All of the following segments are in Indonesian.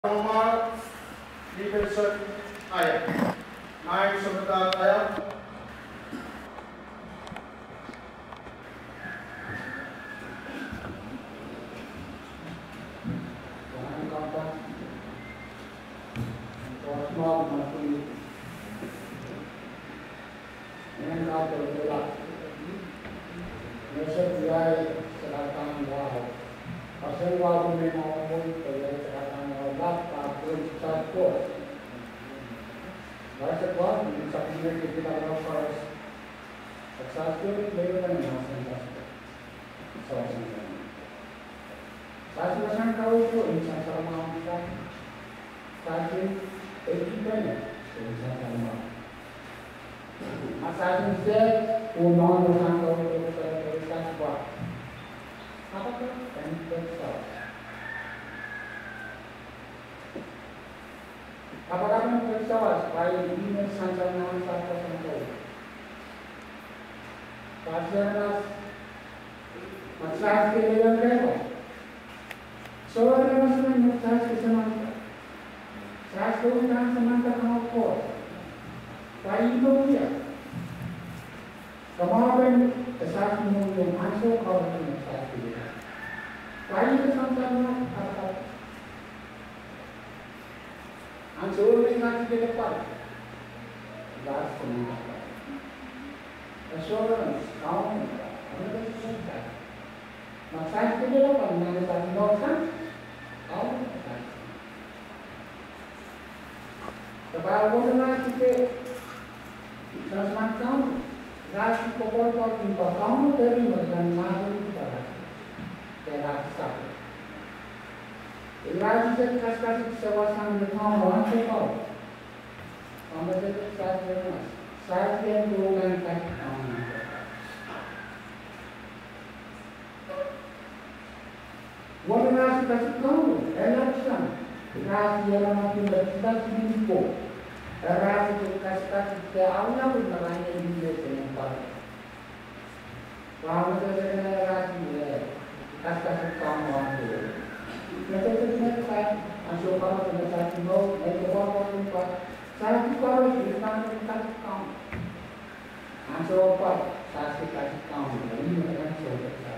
Minister Lihpenson Aia. Naik sebentar Aia. Apakah mempercayakan supaya ini sancaran satu sentuh? Kajian masyarakat yang berapa? Soalnya masalah masyarakat kesemangka. Saya sekarang semangka kamu kor. Supaya itu dia. Kemarin kesal mungkin masuk kalau masyarakat dia. Supaya itu sancaran apa? Ansur dengan di depan, last semua. Assurance, kaum, ada sesuatu. Maksud itu apa? Mana satu notan, kaum. Sebab orang kita transmat kaum, ras pokok timpa kaum dari macam mana kita, teras satu. Ilah kita kasih sewasan dengan orang sekau. Kami tetap sahaja yang berhubungan dengan orang nasi kasih kau, elaksan. Nasi yang makin berkitat menipu. Nasi kasih ke Allah pun merangkai ini dengan baik. Kami tetap kasih kamu orang itu. Mereka masuk kalau pada mau mereka bawa lupa. Saya kalau di sana kasih kamu. Masuk apa? Saya kasih kamu. Ini mereka sudah.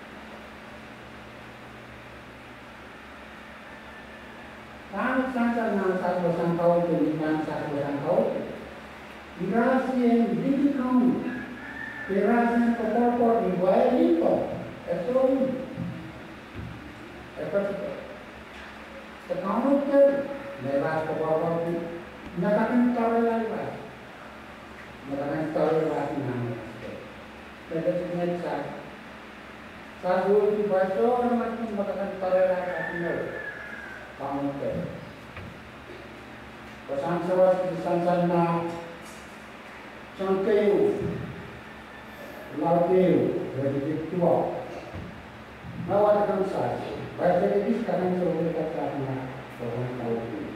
Kalau sangat nasa bosan kau dengan sangat bosan kau, dirasi yang di kamu, dirasi yang kepala dibuat itu, itu. Sekarang tu, lewat kebawah tu, nak tahu lewat, nak tahu lewat mana. Jadi sebenarnya saya dulu baca orang macam nak tahu lewat mana. Kamu tu, pesan sewas pesan sana, cangkeu, lalu jadi tua, nawar kan saya. Baca ini sekarang sudah dikatakan orang tahu.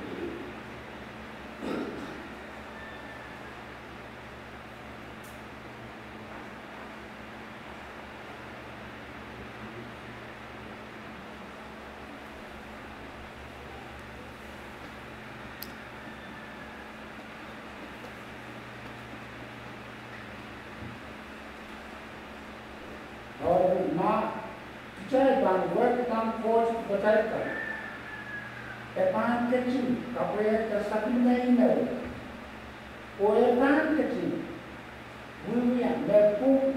Orang mak saya bangga tentang force berkaitan. Epan kecil, kapal tersabitnya ini. Epan kecil, dunia lepu,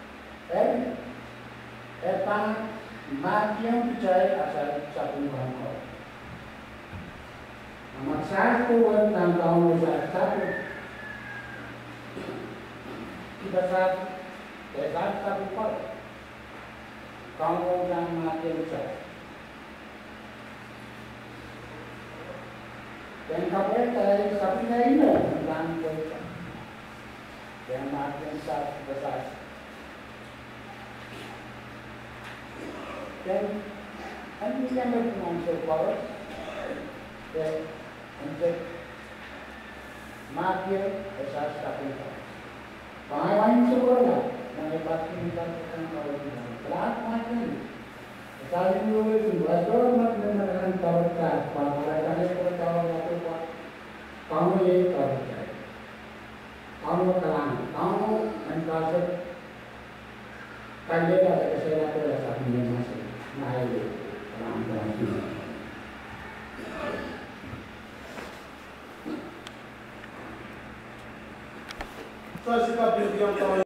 epan magian percaya asal satu bangga. Amat satu tentang tahun satu. Kita saat satu part. Kamu yang mati besar. Dan kapal dari sapinya ini tentang besar. Yang mati besar. Dan ini yang berfungsi power. Dan untuk mati besar sapinya. Bahaya sekolah. Menepati kita kalau tidak. Berat macam Saling itu hormat menerangkan tawaran, para kami bertawa waktu kamu ini tawaran, kamu telan, kamu mencari kaya ada kesalahan pada saat ini masih naik pelan-pelan ini. Saya sikap yang